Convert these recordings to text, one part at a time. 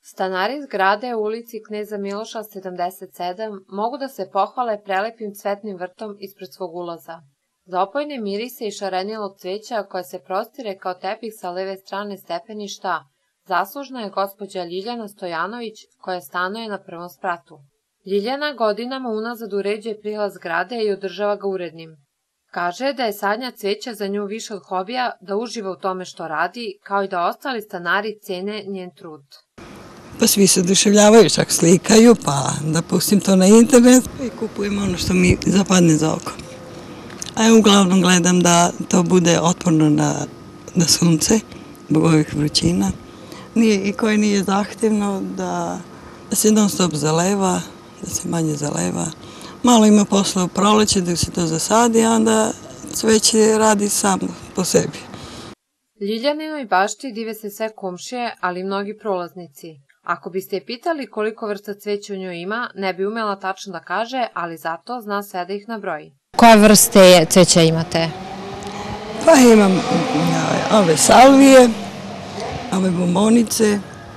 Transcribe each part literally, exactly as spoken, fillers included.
Stanari zgrade u ulici Kneza Miloša sedamdeset sedam mogu da se pohvale prelepim cvetnim vrtom ispred svog ulaza. Za opojne mirise i šarenilo cveća koje se prostire kao tepih sa leve strane stepeništa, zaslužna je gospođa Ljiljana Stojanović koja stanuje na prvom spratu. Ljiljana godinama unazad uređuje prilaz zgrade i održava ga urednim. Kaže da je sadnja cveća za nju više od hobija, da uživa u tome što radi, kao i da ostali stanari cene njen trud. Pa svi se oduševljavaju, čak slikaju, pa da pustim to na internet i kupujem ono što mi zapadne za oko. A ja uglavnom gledam da to bude otporno na, na sunce, zbog ovih vrućina, nije, i koje nije zahtevno, da, da se non stop zaleva, da se manje zaleva. Malo ima posla u proleće da se to zasadi, a onda cveće radi samo po sebi. Ljiljaninoj bašti dive se sve komšije, ali i mnogi prolaznici. Ako biste je pitali koliko vrsta cveća u njoj ima, ne bi umela tačno da kaže, ali zato zna sve da ih nabroji. Koje vrste cveća imate? Pa imam ove salvije, ove bombonice,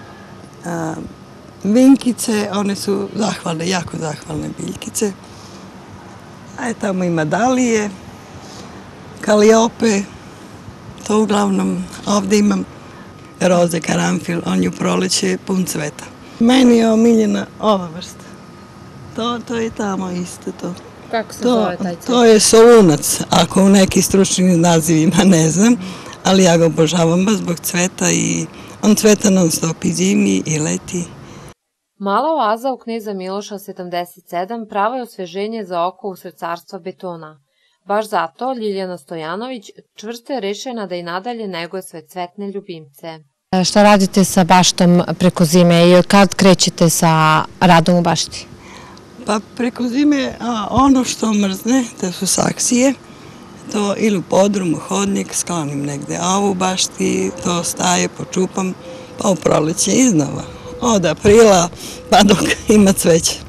vinkice, one su zahvalne, jako zahvalne biljkice. A tamo ima dalije, kaliope, to uglavnom, ovde imam roze, karanfil, on je u proleće pun cveta. Meni je omiljena ova vrsta. To, to je tamo isto to. Kako se zove taj cvet? To je solunac, ako u nekim stručnim nazivima ne znam, ali ja ga obožavam baš zbog cveta i on cveta non stop i zimi i leti. Mala oaza u Kneza Miloša sedamdeset sedam pravo je osveženje za oko usred carstva betona. Baš zato Ljiljana Stojanović čvrsto je rešena da i nadalje neguje svoje cvetne ljubimce. Šta radite sa baštom preko zime i od kad krećete sa radom u bašti? Pa preko zime ono što mrzne, to su saksije, to ili u podrumu, hodnik, sklonim negde, a ovo u bašti to staje, počupam, pa u proleće iznova. Od aprila pa dok ima cveće.